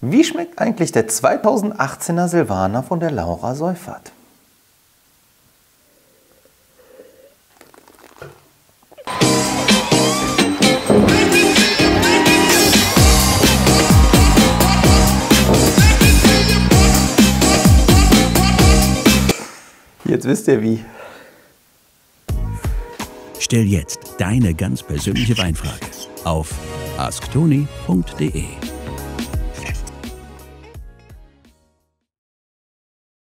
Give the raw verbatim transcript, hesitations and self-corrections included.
Wie schmeckt eigentlich der zweitausendachtzehner Silvaner von der Laura Seufert? Jetzt wisst ihr wie. Stell jetzt deine ganz persönliche Weinfrage auf ask toni punkt de.